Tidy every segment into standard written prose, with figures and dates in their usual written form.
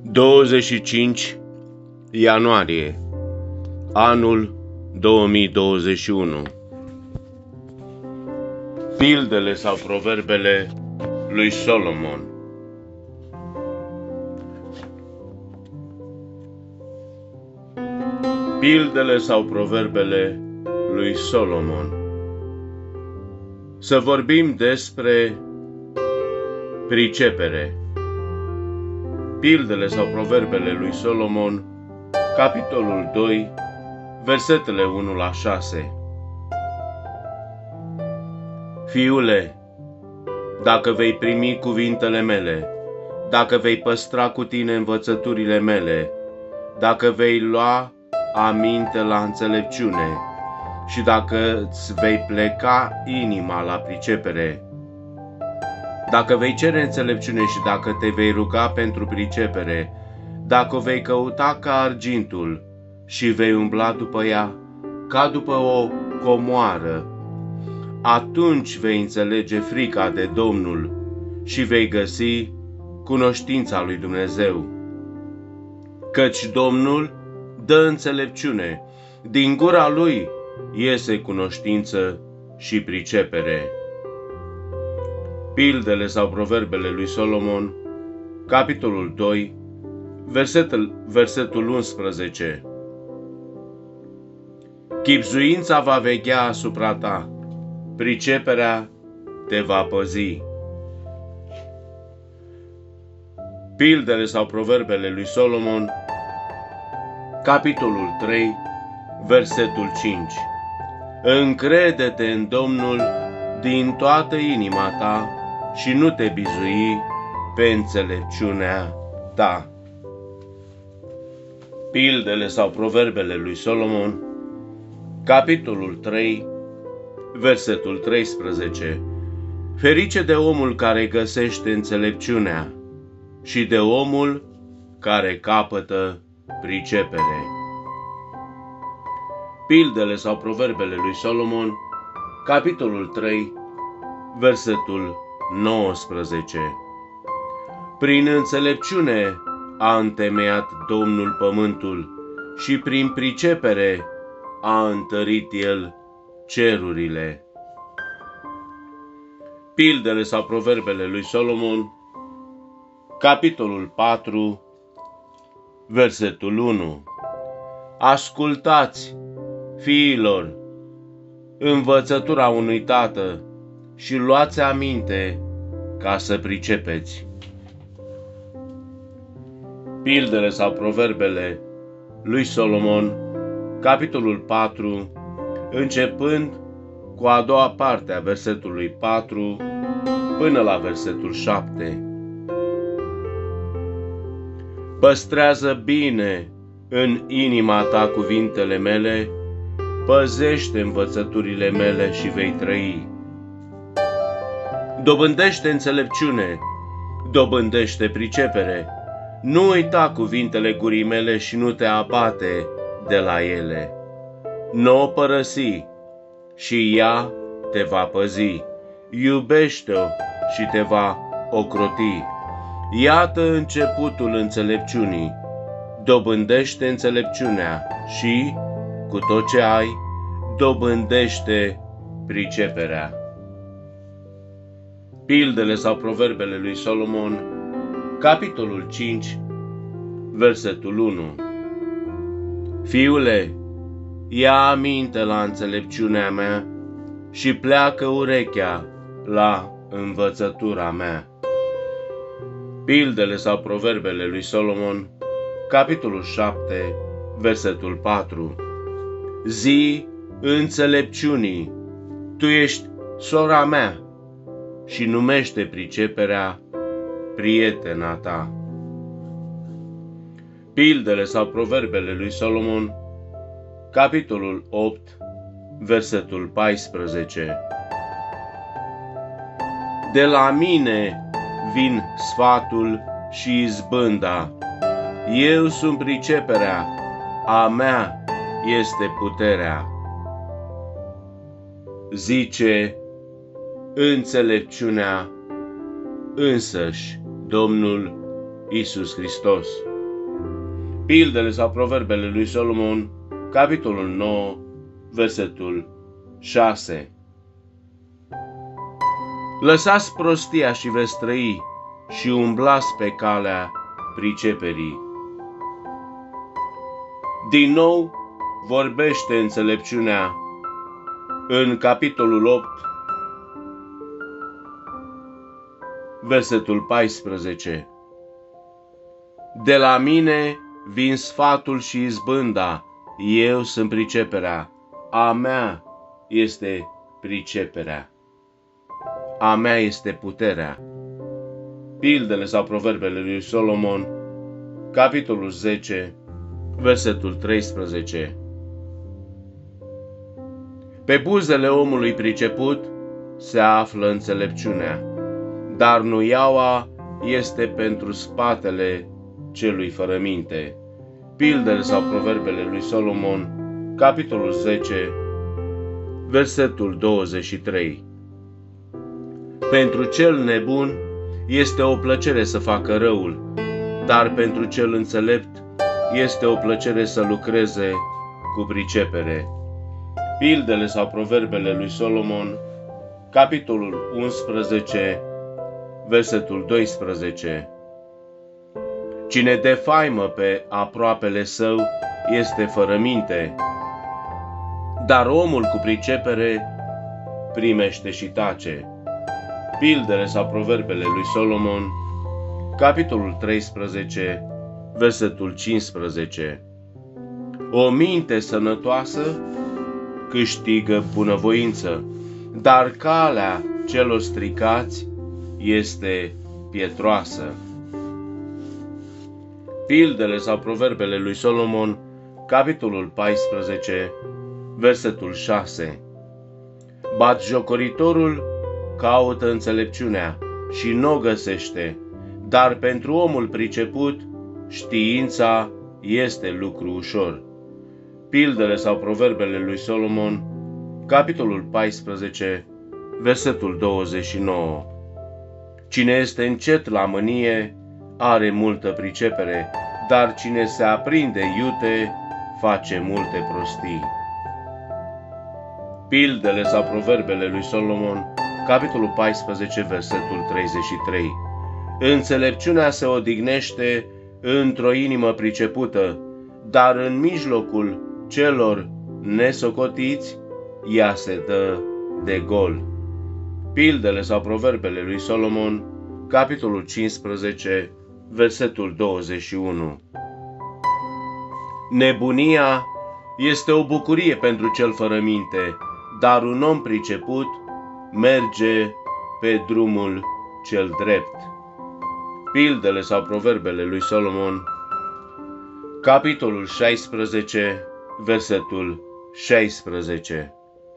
25 ianuarie, anul 2021. Pildele sau proverbele lui Solomon. Pildele sau proverbele lui Solomon. Să vorbim despre pricepere. Pildele sau proverbele lui Solomon, capitolul 2, versetele 1 la 6. Fiule, dacă vei primi cuvintele mele, dacă vei păstra cu tine învățăturile mele, dacă vei lua aminte la înțelepciune și dacă îți vei pleca inima la pricepere, dacă vei cere înțelepciune și dacă te vei ruga pentru pricepere, dacă o vei căuta ca argintul și vei umbla după ea ca după o comoară, atunci vei înțelege frica de Domnul și vei găsi cunoștința lui Dumnezeu. Căci Domnul dă înțelepciune, din gura lui iese cunoștință și pricepere. Pildele sau proverbele lui Solomon, capitolul 2, versetul 11. Chibzuința va veghea asupra ta, priceperea te va păzi. Pildele sau proverbele lui Solomon, capitolul 3, versetul 5. Încrede-te în Domnul din toată inima ta și nu te bizui pe înțelepciunea ta. Pildele sau proverbele lui Solomon, capitolul 3, versetul 13. Ferice de omul care găsește înțelepciunea și de omul care capătă pricepere. Pildele sau proverbele lui Solomon, capitolul 3, versetul 19. Prin înțelepciune a întemeiat Domnul pământul și prin pricepere a întărit El cerurile. Pildele sau proverbele lui Solomon, capitolul 4, versetul 1. Ascultați, fiilor, învățătura unui tată și luați aminte ca să pricepeți. Pildele sau proverbele lui Solomon, capitolul 4, începând cu a doua parte a versetului 4 până la versetul 7. Păstrează bine în inima ta cuvintele mele, păzește învățăturile mele și vei trăi. Dobândește înțelepciune, dobândește pricepere, nu uita cuvintele gurii mele și nu te abate de la ele. Nu o părăsi și ea te va păzi, iubește-o și te va ocroti. Iată începutul înțelepciunii, dobândește înțelepciunea și, cu tot ce ai, dobândește priceperea. Pildele sau proverbele lui Solomon, capitolul 5, versetul 1. Fiule, ia aminte la înțelepciunea mea și pleacă urechea la învățătura mea. Pildele sau proverbele lui Solomon, capitolul 7, versetul 4. Zi înțelepciunii, tu ești sora mea și numește priceperea prietena ta. Pildele sau proverbele lui Solomon, capitolul 8, versetul 14. De la mine vin sfatul și izbânda, eu sunt priceperea, a mea este puterea. Zice înțelepciunea însăși Domnul Iisus Hristos. Pildele sau proverbele lui Solomon, capitolul 9, versetul 6. Lăsați prostia și veți trăi și umblați pe calea priceperii. Din nou vorbește înțelepciunea în capitolul 8, versetul 14. De la mine vin sfatul și izbânda, eu sunt priceperea, a mea este priceperea, a mea este puterea. Pildele sau proverbele lui Solomon, capitolul 10, versetul 13. Pe buzele omului priceput se află înțelepciunea, dar nuiaua este pentru spatele celui fără minte. Pildele sau proverbele lui Solomon, capitolul 10, versetul 23. Pentru cel nebun este o plăcere să facă răul, dar pentru cel înțelept este o plăcere să lucreze cu pricepere. Pildele sau proverbele lui Solomon, capitolul 11, versetul 12. Cine defaimă pe aproapele său este fără minte, dar omul cu pricepere primește și tace. Pildele sau proverbele lui Solomon, capitolul 13, versetul 15. O minte sănătoasă câștigă bunăvoință, dar calea celor stricați este pietroasă. Pildele sau proverbele lui Solomon, capitolul 14, versetul 6. Batjocoritorul caută înțelepciunea și nu o găsește, dar pentru omul priceput știința este lucru ușor. Pildele sau proverbele lui Solomon, capitolul 14, versetul 29. Cine este încet la mânie are multă pricepere, dar cine se aprinde iute face multe prostii. Pildele sau proverbele lui Solomon, capitolul 14, versetul 33. Înțelepciunea se odihnește într-o inimă pricepută, dar în mijlocul celor nesocotiți ea se dă de gol. Pildele sau proverbele lui Solomon, capitolul 15, versetul 21. Nebunia este o bucurie pentru cel fără minte, dar un om priceput merge pe drumul cel drept. Pildele sau proverbele lui Solomon, capitolul 16, versetul 16.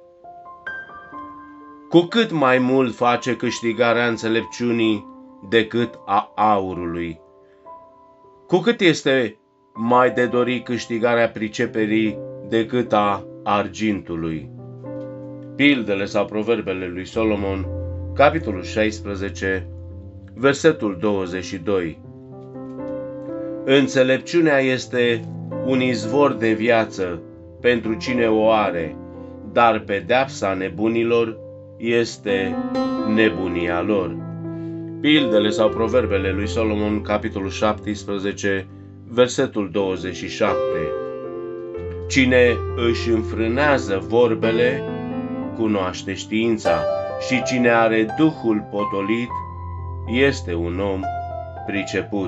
Cu cât mai mult face câștigarea înțelepciunii decât a aurului, cu cât este mai de dori câștigarea priceperii decât a argintului. Pildele sau proverbele lui Solomon, capitolul 16, versetul 22. Înțelepciunea este un izvor de viață pentru cine o are, dar pedeapsa nebunilor este nebunia lor. Pildele sau proverbele lui Solomon, capitolul 17, versetul 27. Cine își înfrânează vorbele, cunoaște știința, și cine are duhul potolit, este un om priceput.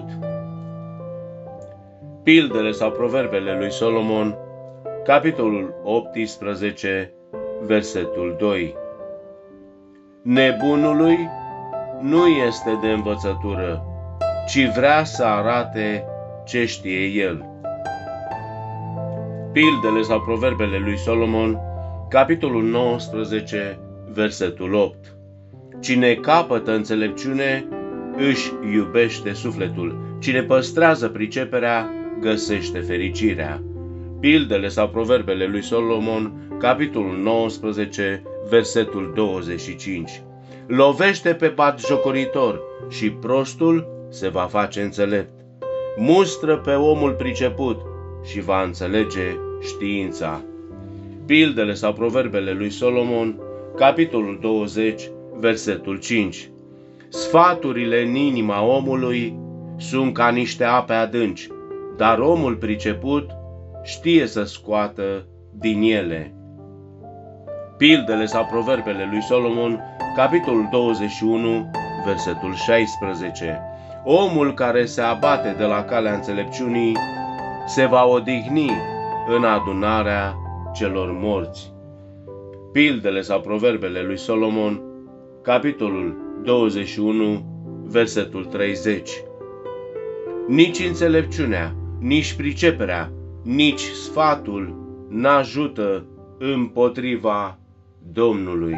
Pildele sau proverbele lui Solomon, capitolul 18, versetul 2. Nebunului nu este de învățătură, ci vrea să arate ce știe el. Pildele sau proverbele lui Solomon, capitolul 19, versetul 8. Cine capătă înțelepciune își iubește sufletul, cine păstrează priceperea găsește fericirea. Pildele sau proverbele lui Solomon, capitolul 19, versetul 25. Lovește pe batjocoritor și prostul se va face înțelept. mustră pe omul priceput și va înțelege știința. Pildele sau proverbele lui Solomon, capitolul 20, versetul 5. Sfaturile în inima omului sunt ca niște ape adânci, dar omul priceput știe să scoată din ele. Pildele sau proverbele lui Solomon, capitolul 21, versetul 16. Omul care se abate de la calea înțelepciunii se va odihni în adunarea celor morți. Pildele sau proverbele lui Solomon, capitolul 21, versetul 30. Nici înțelepciunea, nici priceperea, nici sfatul n-ajută împotriva Domnului.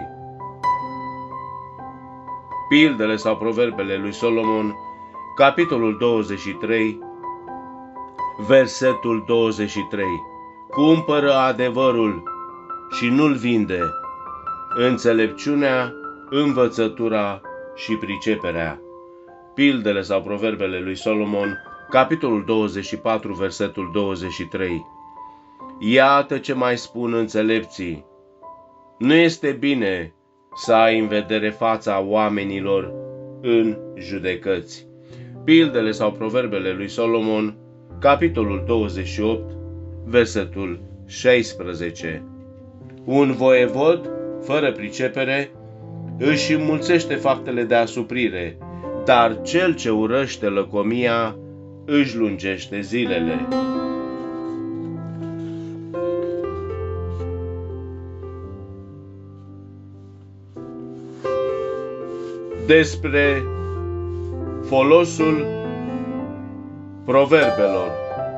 Pildele sau proverbele lui Solomon, capitolul 23, versetul 23. Cumpără adevărul și nu-l vinde, înțelepciunea, învățătura și priceperea. Pildele sau proverbele lui Solomon, capitolul 24, versetul 23. Iată ce mai spun înțelepții. Nu este bine să ai în vedere fața oamenilor în judecăți. Pildele sau proverbele lui Solomon, capitolul 28, versetul 16. Un voievod, fără pricepere, își înmulțește faptele de asuprire, dar cel ce urăște lăcomia își lungește zilele. Despre folosul proverbelor.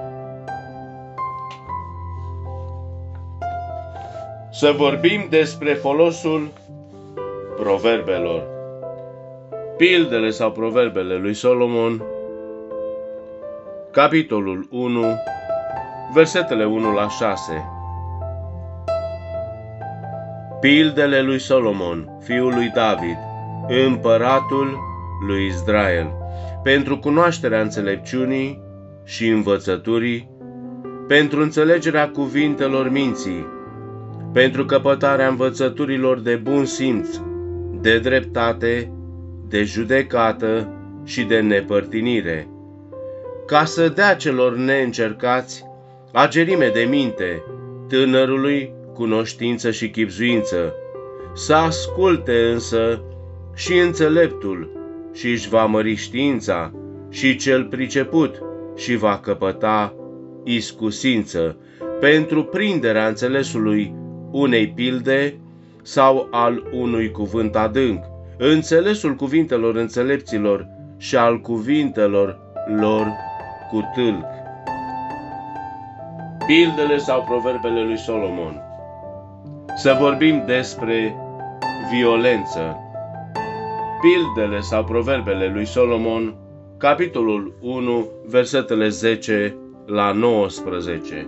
Să vorbim despre folosul proverbelor. Pildele sau proverbele lui Solomon, capitolul 1, versetele 1 la 6. Pildele lui Solomon, fiul lui David, împăratul lui Israel, pentru cunoașterea înțelepciunii și învățăturii, pentru înțelegerea cuvintelor minții, pentru căpătarea învățăturilor de bun simț, de dreptate, de judecată și de nepărtinire, ca să dea celor neîncercați agerime de minte, tânărului cunoștință și chibzuință, să asculte însă și înțeleptul și își va mări știința, și cel priceput și va căpăta iscusință pentru prinderea înțelesului unei pilde sau al unui cuvânt adânc, înțelesul cuvintelor înțelepților și al cuvintelor lor cu tâlc. Pildele sau proverbele lui Solomon. Să vorbim despre violență. Pildele sau proverbele lui Solomon, capitolul 1, versetele 10 la 19.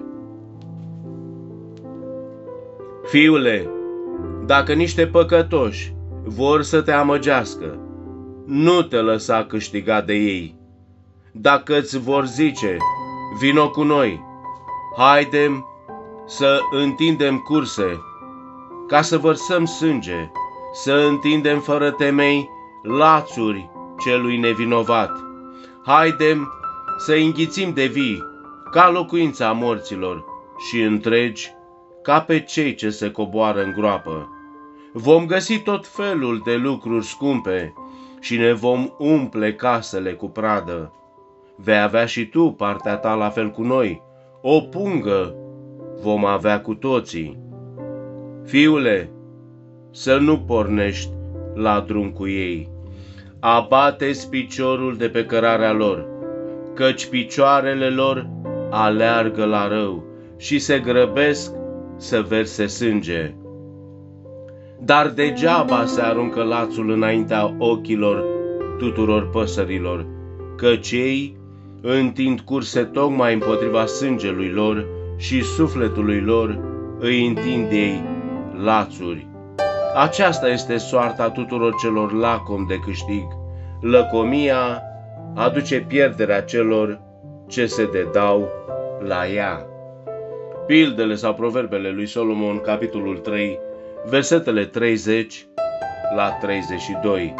Fiule, dacă niște păcătoși vor să te amăgească, nu te lăsa câștiga de ei. Dacă îți vor zice, vino cu noi, haidem să întindem curse, ca să vărsăm sânge, să întindem fără temei lațuri celui nevinovat. Haidem să înghițim de vii, ca locuința morților, și întregi, ca pe cei ce se coboară în groapă. Vom găsi tot felul de lucruri scumpe și ne vom umple casele cu pradă. Vei avea și tu partea ta la fel cu noi, o pungă vom avea cu toții. Fiule, să nu pornești la drum cu ei. Abate-ți piciorul de pe cărarea lor, căci picioarele lor aleargă la rău și se grăbesc să verse sânge. Dar degeaba se aruncă lațul înaintea ochilor tuturor păsărilor, căci ei întind curse tocmai împotriva sângelui lor și sufletului lor îi întind ei lațuri. Aceasta este soarta tuturor celor lacomi de câștig. Lăcomia aduce pierderea celor ce se dedau la ea. Pildele sau proverbele lui Solomon, capitolul 3, versetele 30 la 32.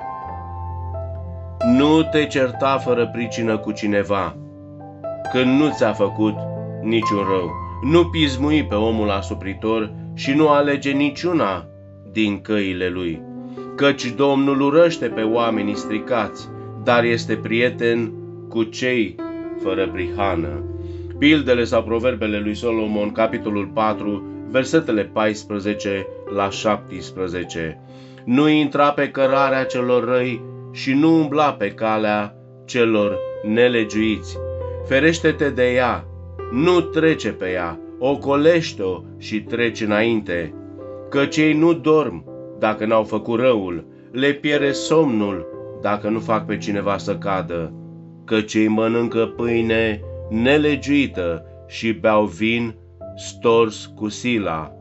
Nu te certa fără pricină cu cineva, când nu ți-a făcut niciun rău. Nu pismui pe omul asupritor și nu alege niciuna din căile lui, căci Domnul urăște pe oamenii stricați, dar este prieten cu cei fără prihană. Pildele sau proverbele lui Solomon, capitolul 4, versetele 14 la 17. Nu intra pe cărarea celor răi și nu umbla pe calea celor nelegiuiți. Ferește-te de ea, nu trece pe ea, ocolește-o și treci înainte, căci ei nu dorm dacă n-au făcut răul, le pierde somnul dacă nu fac pe cineva să cadă, căci ei mănâncă pâine nelegiuită și beau vin stors cu sila.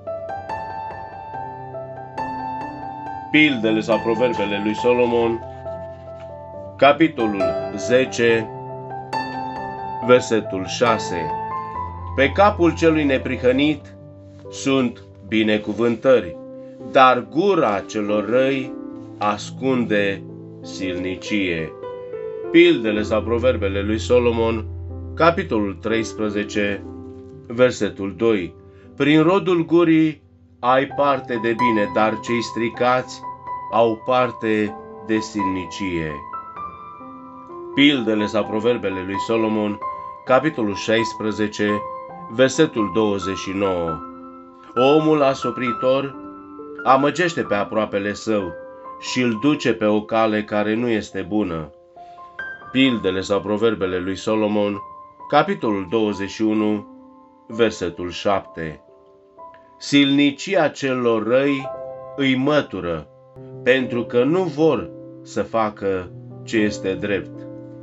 Pildele sau proverbele lui Solomon, capitolul 10, versetul 6. Pe capul celui neprihănit sunt binecuvântări, dar gura celor răi ascunde silnicie. Pildele sau proverbele lui Solomon, capitolul 13, versetul 2. Prin rodul gurii ai parte de bine, dar cei stricați au parte de silnicie. Pildele sau proverbele lui Solomon, capitolul 16, versetul 29. Omul asupritor amăgește pe aproapele său și îl duce pe o cale care nu este bună. Pildele sau proverbele lui Solomon, capitolul 21, versetul 7. Silnicia celor răi îi mătură, pentru că nu vor să facă ce este drept.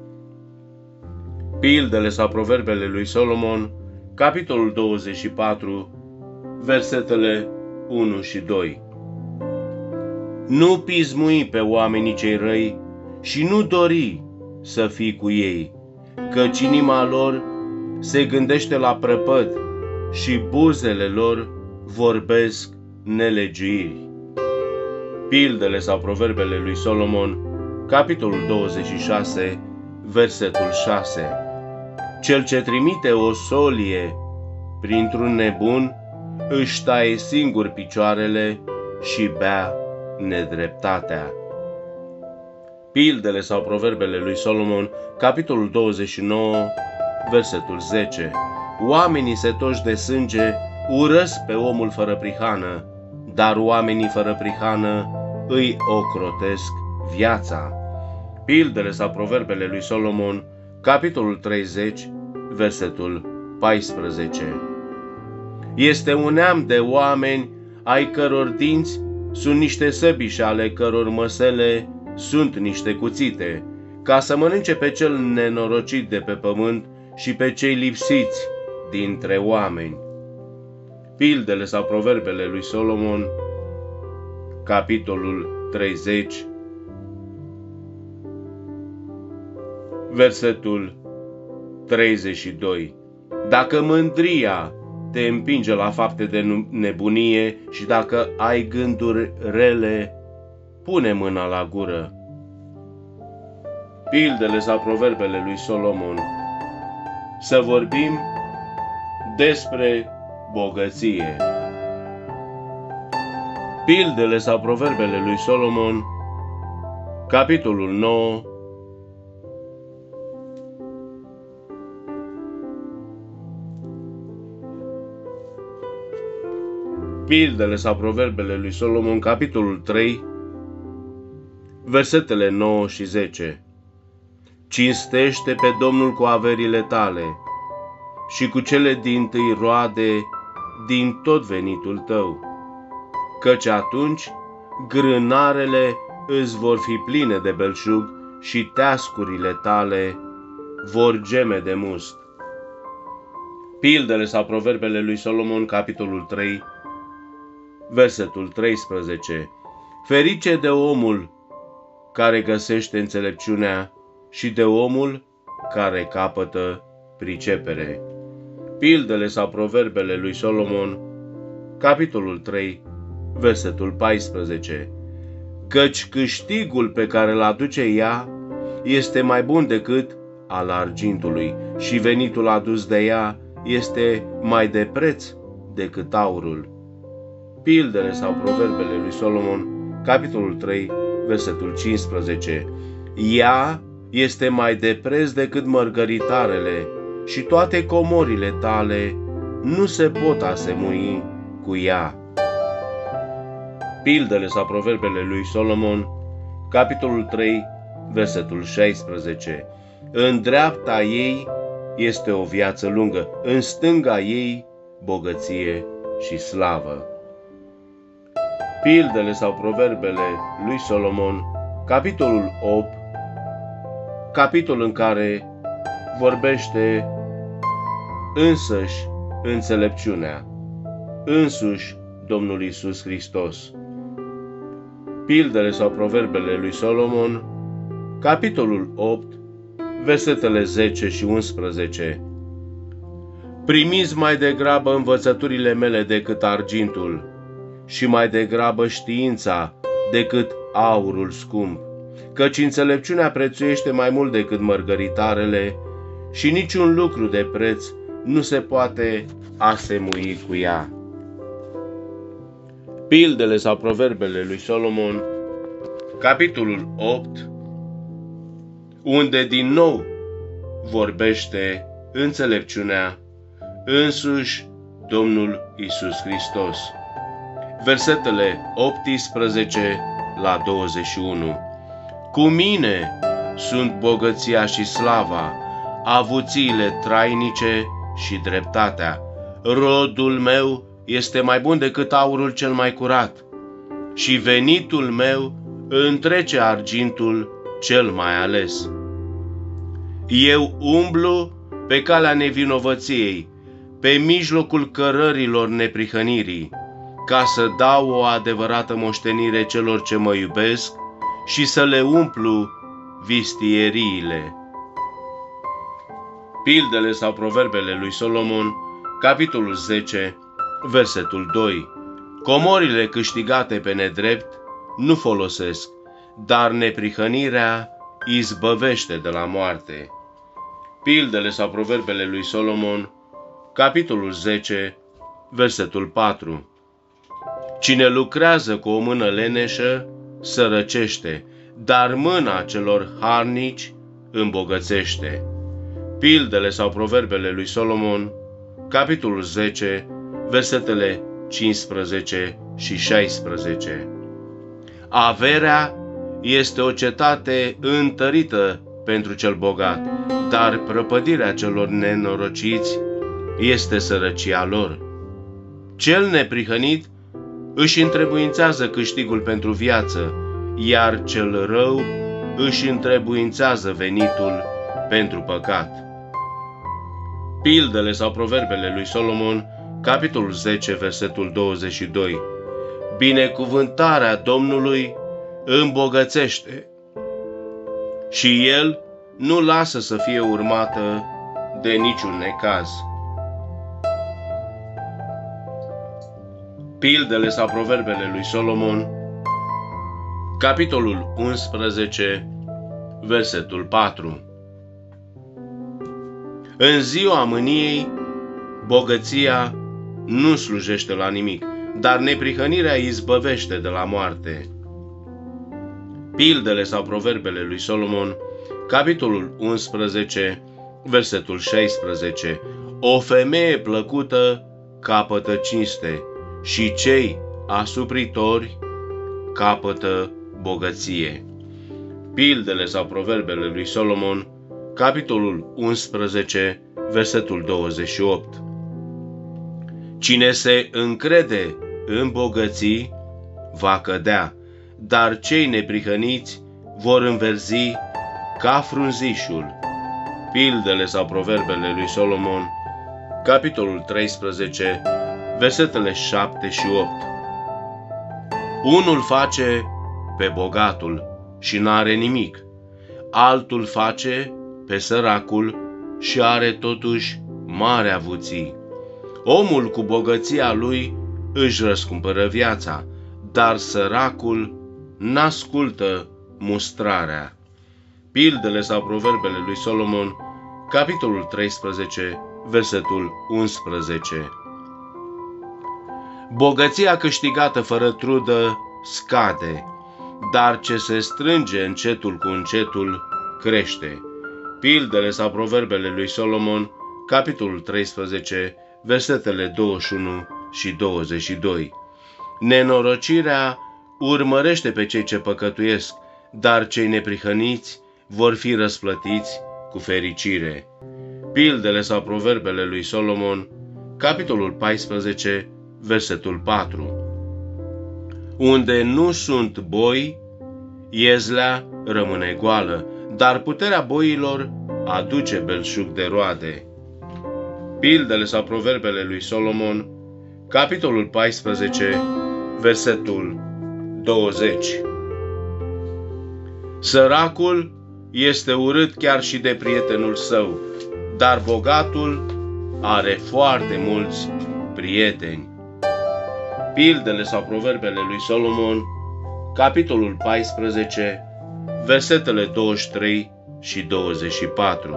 Pildele sau proverbele lui Solomon, capitolul 24, versetele 1 și 2. Nu pismui pe oamenii cei răi și nu dori să fii cu ei, căci inima lor se gândește la prăpăd și buzele lor vorbesc nelegiuiri. Pildele sau proverbele lui Solomon, capitolul 26, versetul 6. Cel ce trimite o solie printr-un nebun își taie singur picioarele și bea nedreptatea. Pildele sau proverbele lui Solomon, capitolul 29, versetul 10. Oamenii setoși de sânge urăsc pe omul fără prihană, dar oamenii fără prihană îi ocrotesc viața. Pildele sau proverbele lui Solomon, capitolul 30, versetul 14. Este un neam de oameni ai căror dinți sunt niște săbi și ale căror măsele sunt niște cuțite, ca să mănânce pe cel nenorocit de pe pământ și pe cei lipsiți dintre oameni. Pildele sau proverbele lui Solomon, capitolul 30, versetul 32. Dacă mândria te împinge la fapte de nebunie și dacă ai gânduri rele, pune mâna la gură. Pildele sau proverbele lui Solomon. Să vorbim despre bogăție. Pildele sau proverbele lui Solomon, capitolul 9, Pildele sau proverbele lui Solomon, capitolul 3, versetele 9 și 10. Cinstește pe Domnul cu averile tale și cu cele dintâi roade din tot venitul tău, căci atunci grânarele îți vor fi pline de belșug și teascurile tale vor geme de must. Pildele sau proverbele lui Solomon, capitolul 3, versetul 13. Ferice de omul care găsește înțelepciunea și de omul care capătă pricepere. Pildele sau proverbele lui Solomon, capitolul 3, versetul 14. Căci câștigul pe care îl aduce ea este mai bun decât al argintului și venitul adus de ea este mai de preț decât aurul. Pildele sau proverbele lui Solomon, capitolul 3, versetul 15. Ea este mai de preț decât mărgăritarele și toate comorile tale nu se pot asemui cu ea. Pildele sau proverbele lui Solomon, capitolul 3, versetul 16. În dreapta ei este o viață lungă, în stânga ei bogăție și slavă. Pildele sau proverbele lui Solomon, capitolul 8, capitol în care vorbește însăși înțelepciunea, însuși Domnul Iisus Hristos. Pildele sau proverbele lui Solomon, capitolul 8, versetele 10 și 11. Primiți mai degrabă învățăturile mele decât argintul și mai degrabă știința decât aurul scump, căci înțelepciunea prețuiește mai mult decât mărgăritarele și niciun lucru de preț nu se poate asemui cu ea. Pildele sau proverbele lui Solomon, capitolul 8, unde din nou vorbește înțelepciunea, însuși Domnul Iisus Hristos. Versetele 18 la 21. Cu mine sunt bogăția și slava, avuțiile trainice și dreptatea. Rodul meu este mai bun decât aurul cel mai curat și venitul meu întrece argintul cel mai ales. Eu umblu pe calea nevinovăției, pe mijlocul cărărilor neprihănirii, ca să dau o adevărată moștenire celor ce mă iubesc și să le umplu vistieriile. Pildele sau proverbele lui Solomon, capitolul 10, versetul 2. Comorile câștigate pe nedrept nu folosesc, dar neprihănirea izbăvește de la moarte. Pildele sau proverbele lui Solomon, capitolul 10, versetul 4. Cine lucrează cu o mână leneșă sărăcește, dar mâna celor harnici îmbogățește. Pildele sau proverbele lui Solomon, capitolul 10, versetele 15 și 16. Averea este o cetate întărită pentru cel bogat, dar prăpădirea celor nenorociți este sărăcia lor. Cel neprihănit își întrebuințează câștigul pentru viață, iar cel rău își întrebuințează venitul pentru păcat. Pildele sau proverbele lui Solomon, capitolul 10, versetul 22. Binecuvântarea Domnului îmbogățește și El nu lasă să fie urmată de niciun necaz. Pildele sau proverbele lui Solomon, capitolul 11, versetul 4. În ziua mâniei, bogăția nu slujește la nimic, dar neprihănirea izbăvește de la moarte. Pildele sau proverbele lui Solomon, capitolul 11, versetul 16. O femeie plăcută capătă cinste și cei asupritori capătă bogăție. Pildele sau proverbele lui Solomon, capitolul 11, versetul 28. Cine se încrede în bogății va cădea, dar cei neprihăniți vor înverzi ca frunzișul. Pildele sau proverbele lui Solomon, capitolul 13, versetele 7 și 8. Unul face pe bogatul și n-are nimic, altul face pe săracul și are totuși mari avuții. Omul cu bogăția lui își răscumpără viața, dar săracul n-ascultă mustrarea. Pildele sau proverbele lui Solomon, capitolul 13, versetul 11. Bogăția câștigată fără trudă scade, dar ce se strânge încetul cu încetul crește. Pildele sau proverbele lui Solomon, capitolul 13, versetele 21 și 22. Nenorocirea urmărește pe cei ce păcătuiesc, dar cei neprihăniți vor fi răsplătiți cu fericire. Pildele sau proverbele lui Solomon, capitolul 14, versetul 4. Unde nu sunt boi, iezlea rămâne goală, dar puterea boilor aduce belșug de roade. Pildele sau proverbele lui Solomon, capitolul 14, versetul 20. Săracul este urât chiar și de prietenul său, dar bogatul are foarte mulți prieteni. Pildele sau proverbele lui Solomon, capitolul 14, versetele 23 și 24.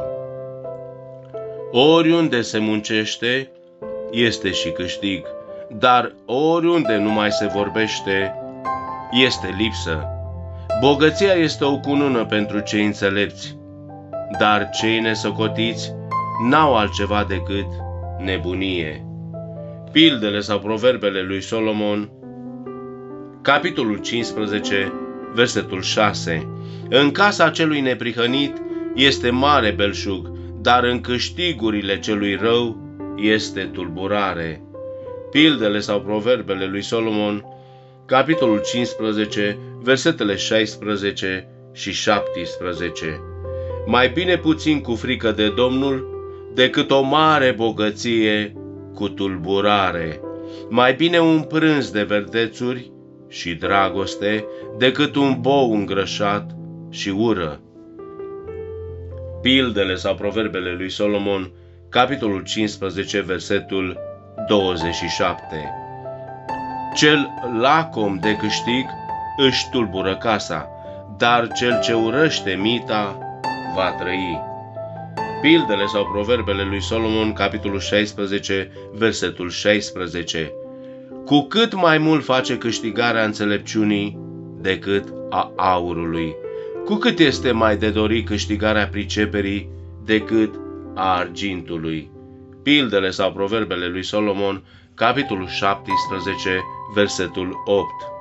Oriunde se muncește, este și câștig, dar oriunde nu mai se vorbește, este lipsă. Bogăția este o cunună pentru cei înțelepți, dar cei nesocotiți n-au altceva decât nebunie. Pildele sau proverbele lui Solomon, capitolul 15, versetul 6. În casa celui neprihănit este mare belșug, dar în câștigurile celui rău este tulburare. Pildele sau proverbele lui Solomon, capitolul 15, versetele 16 și 17. Mai bine puțin cu frică de Domnul decât o mare bogăție cu tulburare. Mai bine un prânz de verdețuri și dragoste decât un bou îngrășat și ură. Pildele sau proverbele lui Solomon, capitolul 15, versetul 27. Cel lacom de câștig își tulbură casa, dar cel ce urăște mita va trăi. Pildele sau proverbele lui Solomon, capitolul 16, versetul 16. Cu cât mai mult face câștigarea înțelepciunii decât a aurului, cu cât este mai de dorit câștigarea priceperii decât a argintului. Pildele sau proverbele lui Solomon, capitolul 17, versetul 8.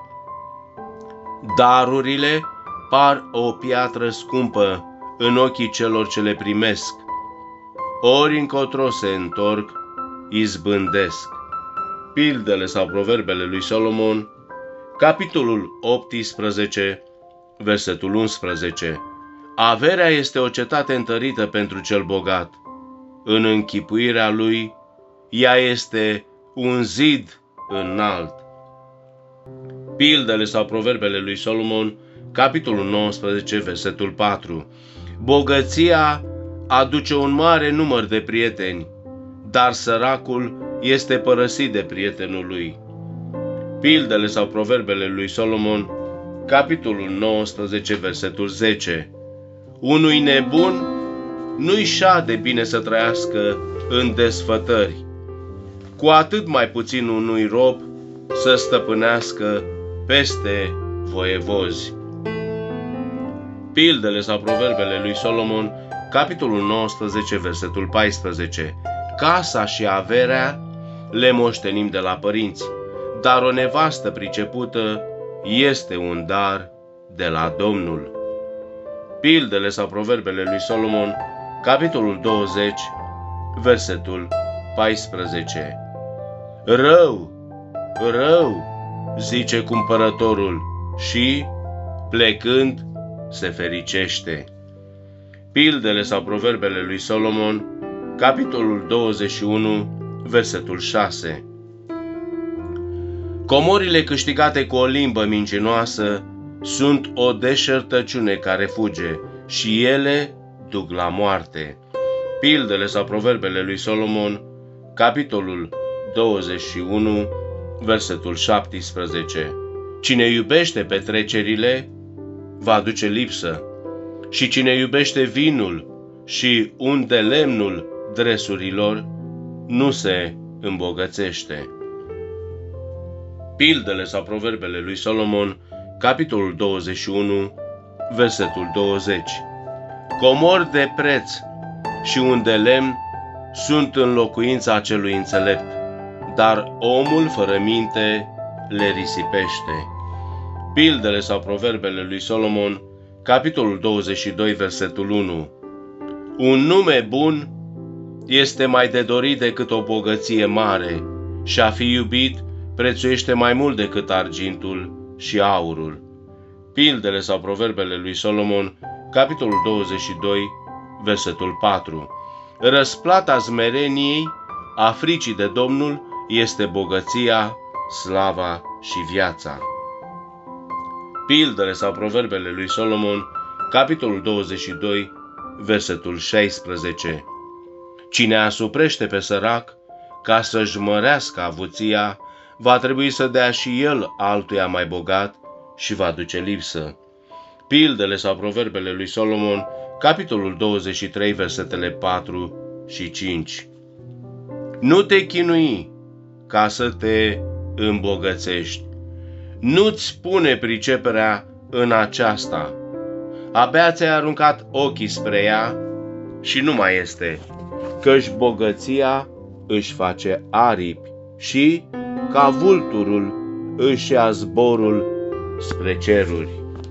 Darurile par o piatră scumpă în ochii celor ce le primesc, ori încotro se întorc, izbândesc. Pildele sau proverbele lui Solomon, capitolul 18, versetul 11. Averea este o cetate întărită pentru cel bogat. În închipuirea lui, ea este un zid înalt. Pildele sau proverbele lui Solomon, capitolul 19, versetul 4. Bogăția aduce un mare număr de prieteni, dar săracul este părăsit de prietenul lui. Pildele sau proverbele lui Solomon, capitolul 19, versetul 10. Unui nebun nu-i șade bine să trăiască în desfătări, cu atât mai puțin unui rob să stăpânească peste voievozi. Pildele sau proverbele lui Solomon, capitolul 19, versetul 14. Casa și averea le moștenim de la părinți, dar o nevastă pricepută este un dar de la Domnul. Pildele sau proverbele lui Solomon, capitolul 20, versetul 14. Rău, rău, zice cumpărătorul și, plecând, se fericește. Pildele sau proverbele lui Solomon, capitolul 21, versetul 6. Comorile câștigate cu o limbă mincinoasă sunt o deșertăciune care fuge și ele duc la moarte. Pildele sau proverbele lui Solomon, capitolul 21, versetul 17. Cine iubește petrecerile, va aduce lipsă, și cine iubește vinul și unde lemnul dresurilor, nu se îmbogățește. Pildele sau proverbele lui Solomon, capitolul 21, versetul 20. Comori de preț și un de lemn sunt în locuința acelui înțelept, dar omul fără minte le risipește. Pildele sau proverbele lui Solomon, capitolul 22, versetul 1. Un nume bun este mai de dorit decât o bogăție mare, și a fi iubit prețuiește mai mult decât argintul și aurul. Pildele sau proverbele lui Solomon, capitolul 22, versetul 4. Răsplata smereniei, a fricii de Domnul, este bogăția, slava și viața. Pildele sau proverbele lui Solomon, capitolul 22, versetul 16. Cine asuprește pe sărac ca să-și mărească avuția, va trebui să dea și el altuia mai bogat și va duce lipsă. Pildele sau proverbele lui Solomon, capitolul 23, versetele 4 și 5. Nu te chinui ca să te îmbogățești. Nu-ți pune priceperea în aceasta. Abia ți-ai aruncat ochii spre ea și nu mai este, căci bogăția își face aripi și, ca vulturul, își ia zborul spre ceruri.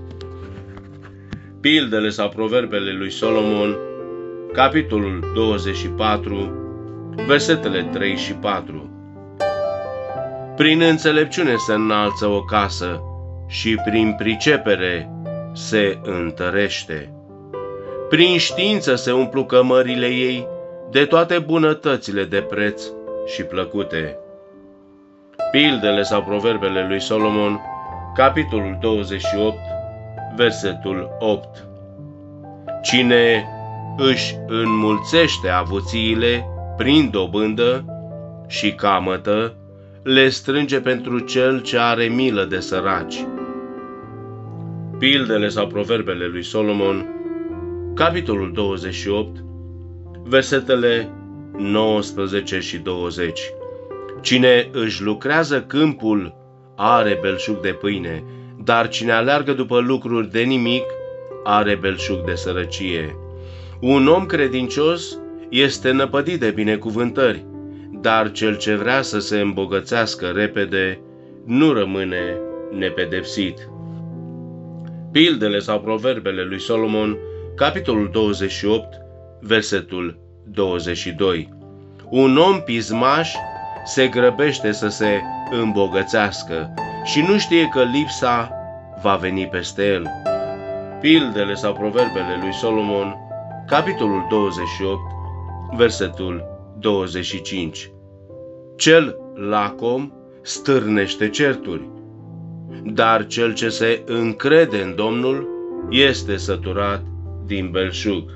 Pildele sau proverbele lui Solomon, capitolul 24, versetele 3 și 4. Prin înțelepciune se înalță o casă și prin pricepere se întărește. Prin știință se umplu cămările ei de toate bunătățile de preț și plăcute. Pildele sau proverbele lui Solomon, capitolul 28, versetul 8. Cine își înmulțește avuțiile prin dobândă și camătă, le strânge pentru cel ce are milă de săraci. Pildele sau proverbele lui Solomon, capitolul 28, versetele 19 și 20. Cine își lucrează câmpul are belșug de pâine, dar cine aleargă după lucruri de nimic are belșug de sărăcie. Un om credincios este năpădit de binecuvântări, dar cel ce vrea să se îmbogățească repede nu rămâne nepedepsit. Pildele sau proverbele lui Solomon, capitolul 28, versetul 22. Un om pismaș se grăbește să se îmbogățească și nu știe că lipsa va veni peste el. Pildele sau proverbele lui Solomon, capitolul 28, versetul 25. Cel lacom stârnește certuri, dar cel ce se încrede în Domnul este săturat din belșug.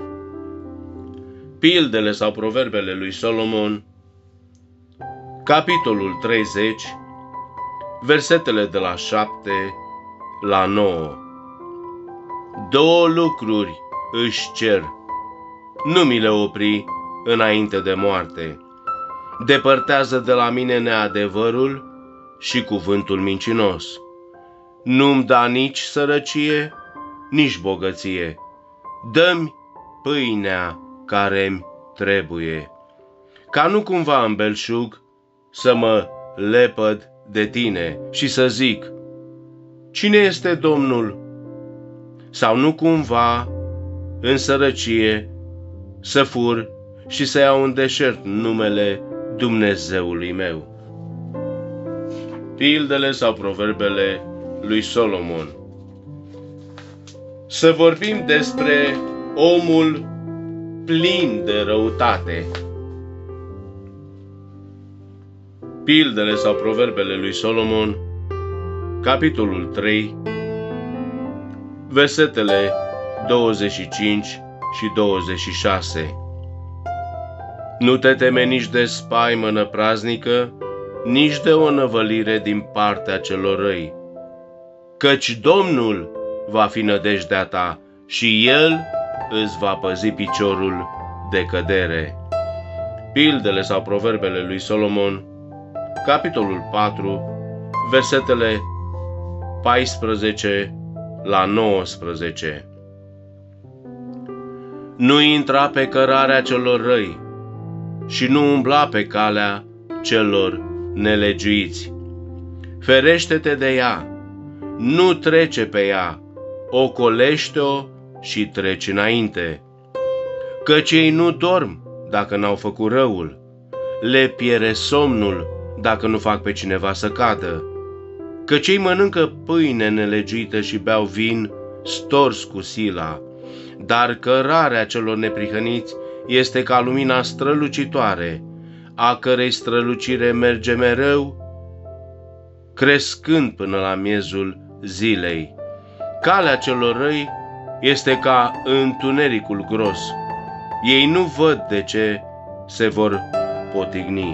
Pildele sau proverbele lui Solomon, capitolul 30, versetele de la 7 la 9. Două lucruri își cer, nu mi le opri înainte de moarte. Depărtează de la mine neadevărul și cuvântul mincinos. Nu-mi da nici sărăcie, nici bogăție. Dă-mi pâinea care-mi trebuie, ca nu cumva în belșug să mă lepăd de tine și să zic: cine este Domnul? Sau nu cumva în sărăcie să fur și să iau în deșert numele Dumnezeului meu. Pildele sau proverbele lui Solomon. Să vorbim despre omul plin de răutate. Pildele sau proverbele lui Solomon, capitolul 3, versetele 25 și 26. Nu te teme nici de spaimă năpraznică, nici de o năvălire din partea celor răi, căci Domnul va fi nădejdea ta și El îți va păzi piciorul de cădere. Pildele sau proverbele lui Solomon, capitolul 4, versetele 14 la 19. Nu intra pe cărarea celor răi și nu umbla pe calea celor nelegiuiți. Ferește-te de ea, nu trece pe ea, ocolește-o și treci înainte. Căci ei nu dorm dacă n-au făcut răul, le piere somnul dacă nu fac pe cineva să cadă. Căci ei mănâncă pâine nelegiuită și beau vin stors cu sila, dar cărarea celor neprihăniți este ca lumina strălucitoare, a cărei strălucire merge mereu, crescând până la miezul zilei. Calea celor răi este ca întunericul gros. Ei nu văd de ce se vor potigni.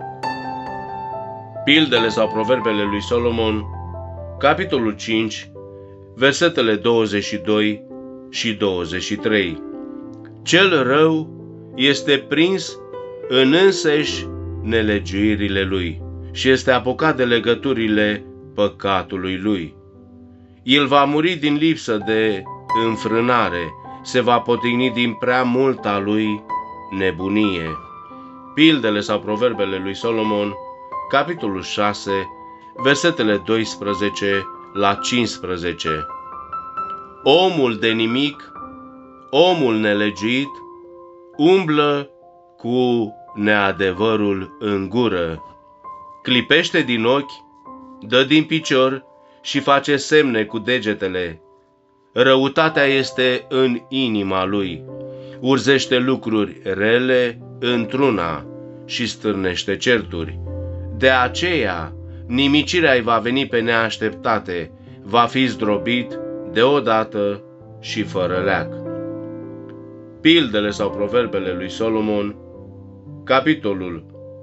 Pildele sau proverbele lui Solomon, capitolul 5, versetele 22 și 23. Cel rău este prins în însăși nelegiuirile lui și este apucat de legăturile păcatului lui. El va muri din lipsă de înfrânare, se va potigni din prea multa lui nebunie. Pildele sau proverbele lui Solomon, capitolul 6, versetele 12 la 15. Omul de nimic, omul nelegiuit, umblă cu neadevărul în gură. Clipește din ochi, dă din picior și face semne cu degetele. Răutatea este în inima lui, urzește lucruri rele într-una și stârnește certuri. De aceea, nimicirea îi va veni pe neașteptate, va fi zdrobit deodată și fără leac. Pildele sau proverbele lui Solomon, capitolul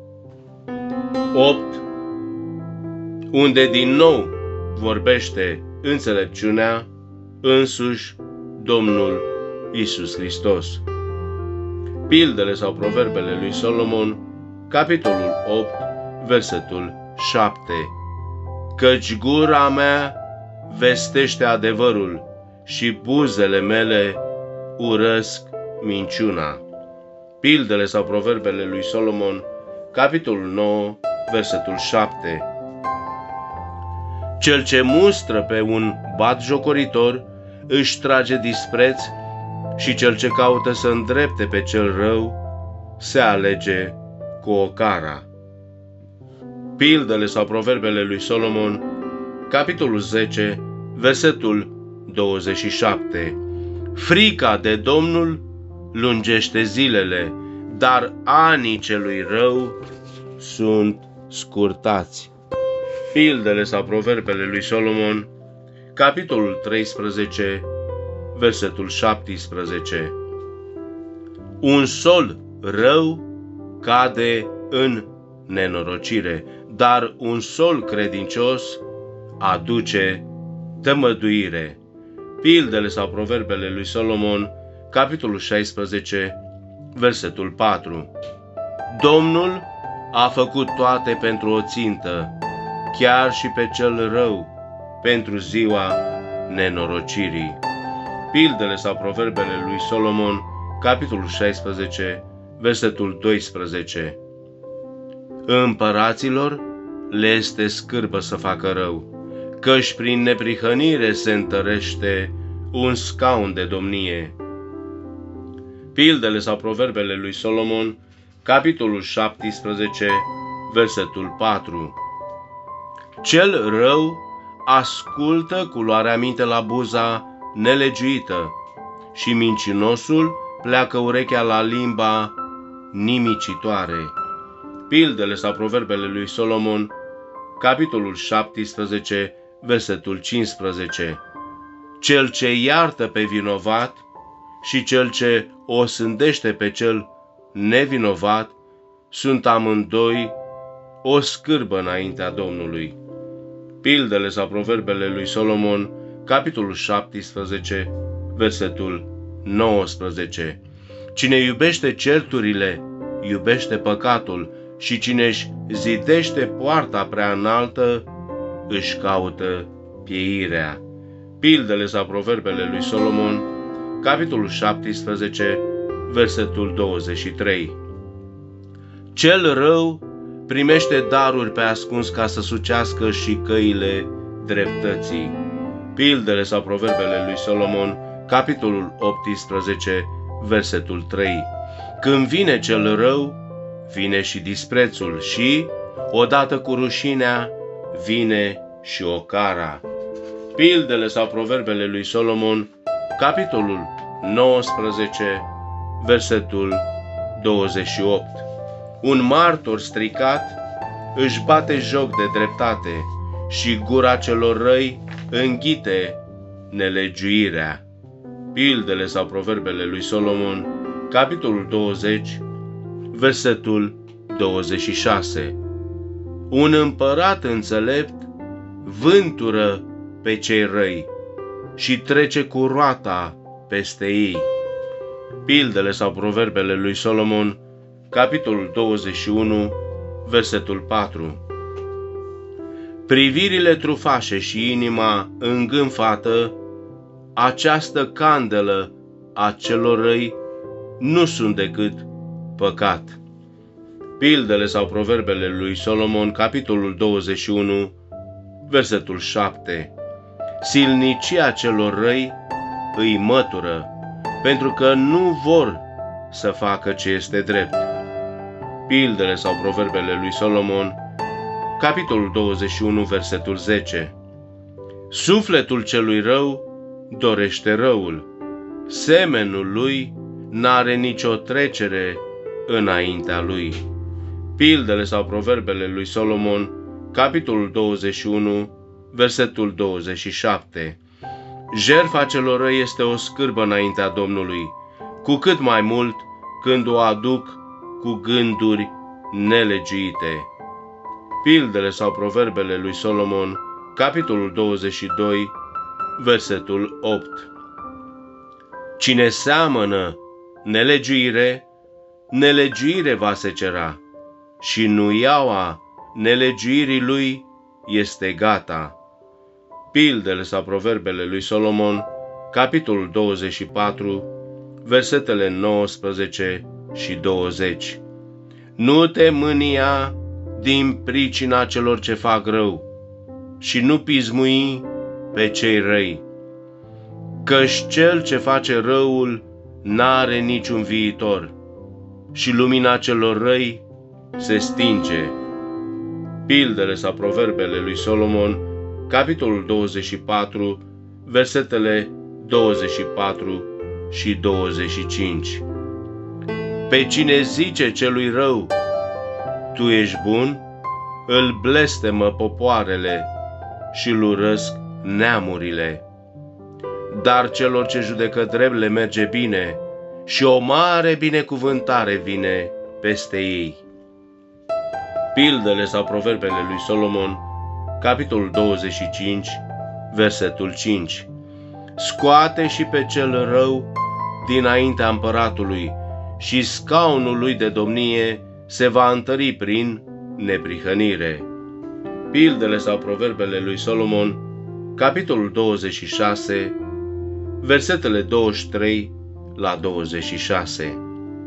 8, unde din nou vorbește înțelepciunea, însuși Domnul Iisus Hristos. Pildele sau proverbele lui Solomon, capitolul 8, versetul 7. Căci gura mea vestește adevărul și buzele mele urăsc minciuna. Pildele sau proverbele lui Solomon, capitolul 9, versetul 7. Cel ce mustră pe un batjocoritor își trage dispreț și cel ce caută să îndrepte pe cel rău se alege cu ocara. Pildele sau proverbele lui Solomon, capitolul 10, versetul 27. Frica de Domnul lungește zilele, dar anii celui rău sunt scurtați. Pildele sau proverbele lui Solomon, capitolul 13, versetul 17. Un sol rău cade în nenorocire, dar un sol credincios aduce tămăduire. Pildele sau proverbele lui Solomon, capitolul 16, versetul 4. Domnul a făcut toate pentru o țintă, chiar și pe cel rău, pentru ziua nenorocirii. Pildele sau proverbele lui Solomon, capitolul 16, versetul 12. Împăraților le este scârbă să facă rău, căci prin neprihănire se întărește un scaun de domnie. Pildele sau proverbele lui Solomon, capitolul 17, versetul 4. Cel rău ascultă cu luarea minte la buza nelegiuită și mincinosul pleacă urechea la limba nimicitoare. Pildele sau proverbele lui Solomon, capitolul 17, versetul 15. Cel ce iartă pe vinovat și cel ce o sândește pe cel nevinovat sunt amândoi o scârbă înaintea Domnului. Pildele sau proverbele lui Solomon, capitolul 17, versetul 19. Cine iubește certurile, iubește păcatul, și cine își zidește poarta prea înaltă, își caută pieirea. Pildele sau proverbele lui Solomon, capitolul 17, versetul 23. Cel rău primește daruri pe ascuns ca să sucească și căile dreptății. Pildele sau proverbele lui Solomon, capitolul 18, versetul 3. Când vine cel rău, vine și disprețul și, odată cu rușinea, vine și ocara. Pildele sau proverbele lui Solomon, capitolul 19, versetul 28. Un martor stricat își bate joc de dreptate și gura celor răi înghite nelegiuirea. Pildele sau proverbele lui Solomon, capitolul 20, versetul 26. Un împărat înțelept vântură pe cei răi și trece cu roata peste ei. Pildele sau proverbele lui Solomon, capitolul 21, versetul 4. Privirile trufașe și inima îngânfată, această candelă a celor răi, nu sunt decât păcat. Pildele sau proverbele lui Solomon, capitolul 21, versetul 7. Silnicia celor răi îi mătură, pentru că nu vor să facă ce este drept. Pildele sau proverbele lui Solomon, capitolul 21, versetul 10. Sufletul celui rău dorește răul, semenul lui n-are nicio trecere înaintea lui. Pildele sau proverbele lui Solomon, capitolul 21, versetul 27. Jertfa celor răi este o scârbă înaintea Domnului, cu cât mai mult când o aduc cu gânduri nelegiuite. Pildele sau proverbele lui Solomon, capitolul 22, versetul 8. Cine seamănă nelegiuire, nelegiuire va secera, și nuiaua nelegiuirii lui este gata. Pildele sau proverbele lui Solomon, capitolul 24, versetele 19 și 20. Nu te mânia din pricina celor ce fac rău și nu pismui pe cei răi, căci cel ce face răul n-are niciun viitor și lumina celor răi se stinge. Pildele sau proverbele lui Solomon, capitolul 24, versetele 24 și 25. Pe cine zice celui rău, tu ești bun, îl blestemă popoarele și îl urăsc neamurile. Dar celor ce judecă drept le merge bine și o mare binecuvântare vine peste ei. Pildele sau proverbele lui Solomon, capitolul 25, versetul 5. Scoate și pe cel rău dinaintea împăratului și scaunul lui de domnie se va întări prin neprihănire. Pildele sau proverbele lui Solomon, capitolul 26, versetele 23 la 26.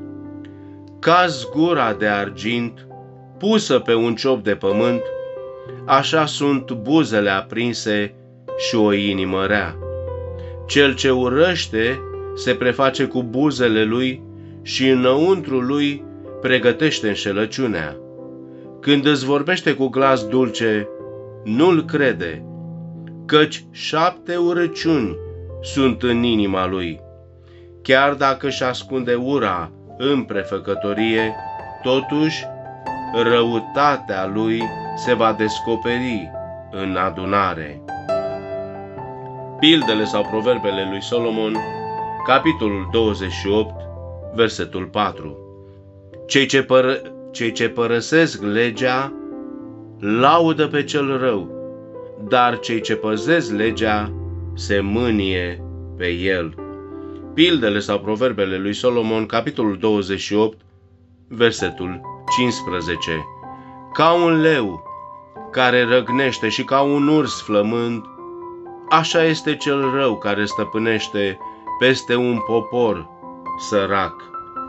Ca zgura de argint pusă pe un ciop de pământ, așa sunt buzele aprinse și o inimă rea. Cel ce urăște se preface cu buzele lui și înăuntru lui pregătește înșelăciunea. Când îți vorbește cu glas dulce, nu-l crede, căci 7 urăciuni sunt în inima lui. Chiar dacă își ascunde ura în prefăcătorie, totuși răutatea lui se va descoperi în adunare. Pildele sau proverbele lui Solomon, capitolul 28, versetul 4. Cei ce părăsesc legea laudă pe cel rău, dar cei ce păzesc legea se mânie pe el. Pildele sau proverbele lui Solomon, capitolul 28, versetul 15. Ca un leu care răgnește și ca un urs flămând, așa este cel rău care stăpânește peste un popor sărac.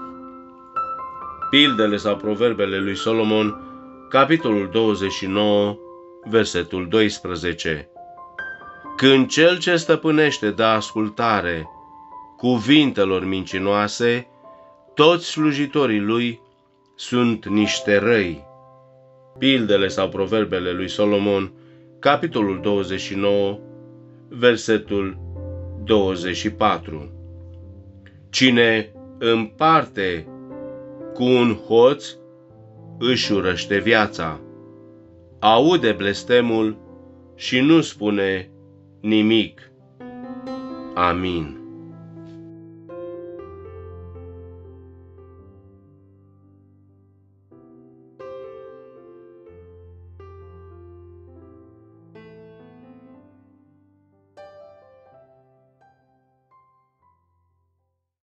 Pildele sau proverbele lui Solomon, capitolul 29, versetul 12. Când cel ce stăpânește dă ascultare cuvintelor mincinoase, toți slujitorii lui sunt niște răi. Pildele sau proverbele lui Solomon, capitolul 29, versetul 24. Cine împarte cu un hoț își urăște viața, aude blestemul și nu spune nimic. Amin.